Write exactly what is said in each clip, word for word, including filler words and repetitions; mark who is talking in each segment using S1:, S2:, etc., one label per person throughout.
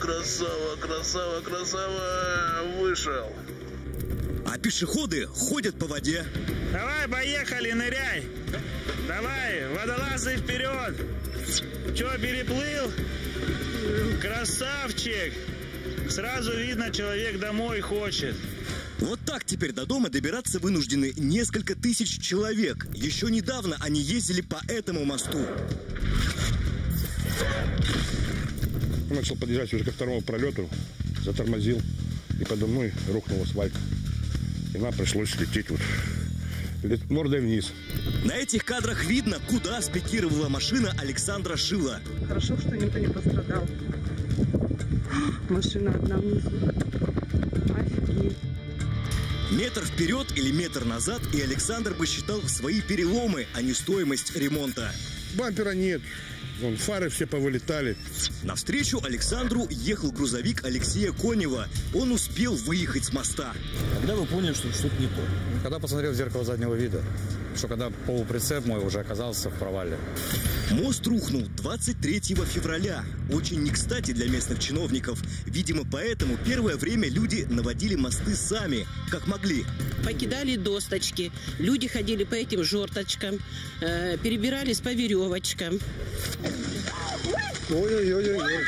S1: красава, красава, красава. Вышел.
S2: А пешеходы ходят по воде.
S3: Давай, поехали, ныряй. Давай, водолазы вперед. Че, переплыл? Красавчик. Сразу видно, человек домой хочет.
S2: Вот так теперь до дома добираться вынуждены несколько тысяч человек. Еще недавно они ездили по этому мосту.
S4: Начал подъезжать уже ко второму пролету, затормозил, и подо мной рухнул асфальт. И нам пришлось лететь вот мордой вниз.
S2: На этих кадрах видно, куда спикировала машина Александра Шила.
S5: Хорошо, что никто не пострадал. Машина одна внизу. Офигеть.
S2: Метр вперед или метр назад, и Александр бы считал свои переломы, а не стоимость ремонта.
S4: Бампера нет. Вон, фары все повылетали.
S2: Навстречу Александру ехал грузовик Алексея Конева. Он успел выехать с моста.
S6: Когда вы поняли, что что-то не то?
S7: Когда посмотрел в зеркало заднего вида, что когда полуприцеп мой уже оказался в провале.
S2: Мост рухнул двадцать третьего февраля. Очень не кстати для местных чиновников. Видимо, поэтому первое время люди наводили мосты сами, как могли.
S8: Покидали досточки, люди ходили по этим жорточкам, э, перебирались по веревочкам.
S5: Ой-ой-ой-ой.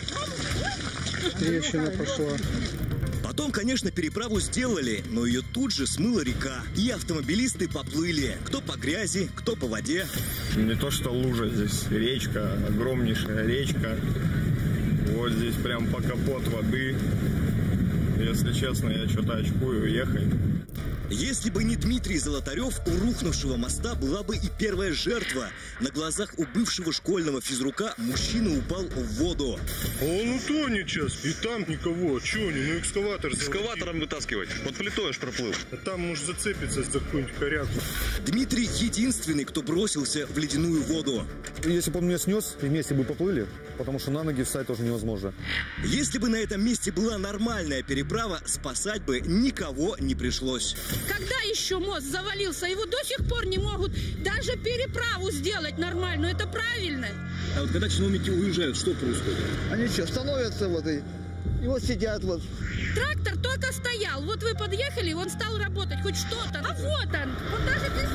S5: Трещина пошла.
S2: Потом, конечно, переправу сделали, но ее тут же смыла река. И автомобилисты поплыли. Кто по грязи, кто по воде.
S9: Не то что лужа, здесь речка, огромнейшая речка. Вот здесь прям по капот воды. Если честно, я что-то очкую ехать.
S2: Если бы не Дмитрий Золотарев, у рухнувшего моста была бы и первая жертва. На глазах у бывшего школьного физрука мужчина упал в воду.
S4: А он утонет сейчас, и там никого. Чего они, ну экскаватор.
S9: Экскаватором вытаскивать. Под плитой аж проплыл.
S4: А там может зацепиться за какую-нибудь корягу.
S2: Дмитрий единственный, кто бросился в ледяную воду.
S7: Если бы он меня снес, вместе бы поплыли, потому что на ноги встать тоже невозможно.
S2: Если бы на этом месте была нормальная переправа, спасать бы никого не пришлось.
S10: Когда еще мост завалился, его до сих пор не могут даже переправу сделать нормальную. Это правильно?
S6: А вот когда чиновники уезжают, что происходит?
S11: Они что, становятся вот и, и вот сидят вот.
S10: Трактор только стоял. Вот вы подъехали, он стал работать, хоть что-то. А вот он, он даже без...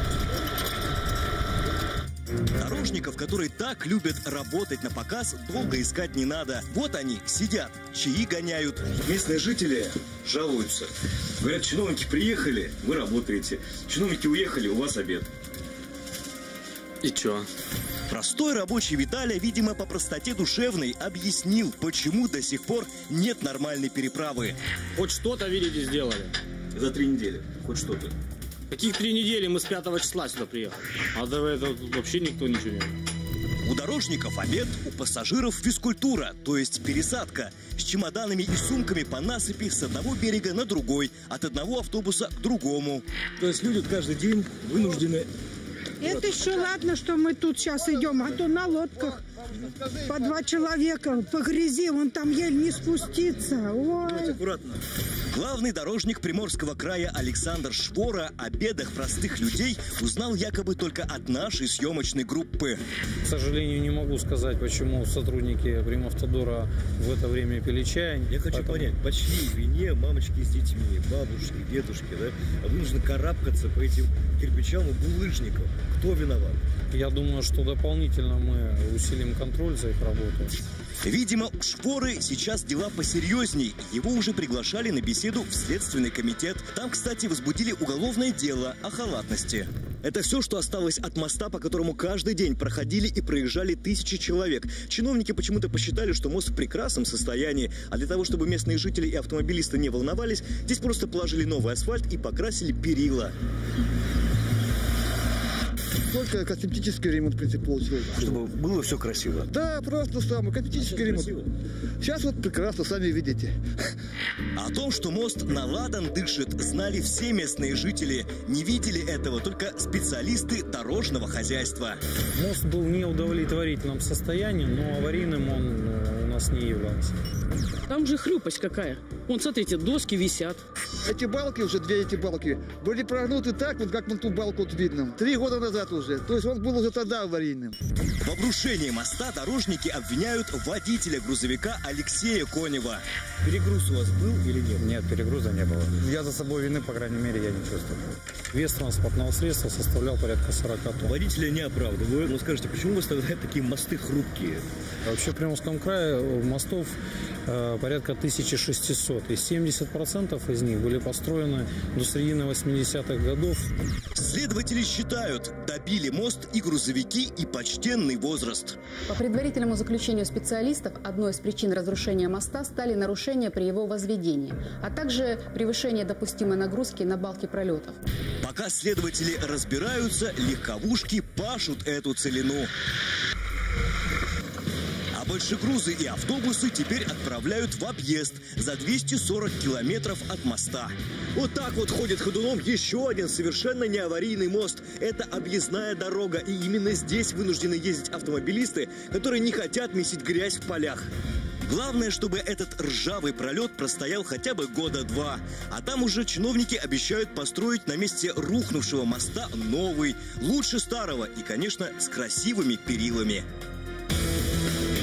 S2: Дорожников, которые так любят работать на показ, долго искать не надо. Вот они сидят, чаи гоняют.
S12: Местные жители жалуются. Говорят, чиновники приехали, вы работаете. Чиновники уехали, у вас обед.
S6: И чё?
S2: Простой рабочий Виталий, видимо, по простоте душевной объяснил, почему до сих пор нет нормальной переправы.
S6: Хоть что-то, видите, сделали.
S12: За три недели, хоть что-то.
S6: Каких три недели? Мы с пятого числа сюда приехали. А до этого тут вообще никто ничего не делал.
S2: У дорожников обед, у пассажиров физкультура, то есть пересадка. С чемоданами и сумками по насыпи с одного берега на другой, от одного автобуса к другому.
S6: То есть люди каждый день вынуждены...
S5: Это еще ладно, что мы тут сейчас идем, а то на лодках по два человека по грязи, вон там еле не спуститься. Ой.
S2: Аккуратно. Главный дорожник Приморского края Александр Швора о бедах простых людей узнал якобы только от нашей съемочной группы.
S7: К сожалению, не могу сказать, почему сотрудники Примавтодора в это время пили чай.
S12: Я хочу Поэтому... понять, по чьей вине мамочки с детьми, бабушки, дедушки, да, вынуждены карабкаться по этим кирпичам и булыжникам? Кто виноват?
S7: Я думаю, что дополнительно мы усилим контроль за их работой.
S2: Видимо, у Шворы сейчас дела посерьезней. Его уже приглашали на беседу в Следственный комитет. Там, кстати, возбудили уголовное дело о халатности. Это все, что осталось от моста, по которому каждый день проходили и проезжали тысячи человек. Чиновники почему-то посчитали, что мост в прекрасном состоянии. А для того, чтобы местные жители и автомобилисты не волновались, здесь просто положили новый асфальт и покрасили перила.
S11: Только косметический ремонт, в принципе, получилось.
S2: Чтобы было все красиво.
S11: Да, просто самый косметический ремонт. Красиво. Сейчас вот прекрасно, сами видите.
S2: О том, что мост на ладан дышит, знали все местные жители. Не видели этого только специалисты дорожного хозяйства.
S7: Мост был в неудовлетворительном состоянии, но аварийным он у нас не являлся.
S8: Там же хлюпость какая. Вон, смотрите, доски висят.
S11: Эти балки, уже две эти балки, были прогнуты так, вот как на ту балку вот видно. Три года назад уже. То есть он был уже тогда аварийным.
S2: В обрушении моста дорожники обвиняют водителя грузовика Алексея Конева.
S12: Перегруз у вас был или нет?
S7: Нет, перегруза не было. Я за собой вины, по крайней мере, я не чувствую. Вес транспортного средства составлял порядка сорок тонн.
S12: Водителя не оправдывают. Но скажите, почему у вас тогда такие мосты хрупкие?
S7: Вообще в Приморском крае мостов э, порядка тысяча шестьсот. И семьдесят процентов из них были построены до середины восьмидесятых годов.
S2: Следователи считают, добили мост и грузовики, и почтенный возраст.
S13: По предварительному заключению специалистов, одной из причин разрушения моста стали нарушения при его возведении, а также превышение допустимой нагрузки на балки пролетов.
S2: Пока следователи разбираются, легковушки пашут эту целину. А большегрузы и автобусы теперь отправляют в объезд за двести сорок километров от моста. Вот так вот ходит ходуном еще один совершенно неаварийный мост. Это объездная дорога, и именно здесь вынуждены ездить автомобилисты, которые не хотят месить грязь в полях. Главное, чтобы этот ржавый пролет простоял хотя бы года два. А там уже чиновники обещают построить на месте рухнувшего моста новый, лучше старого и, конечно, с красивыми перилами.